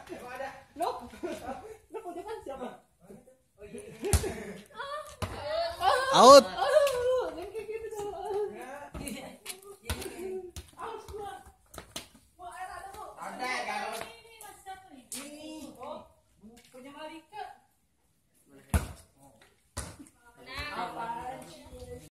Loh, punya kan siapa? Out. Yang kayak gitu tuh. Ada kalau Ini punya Malika.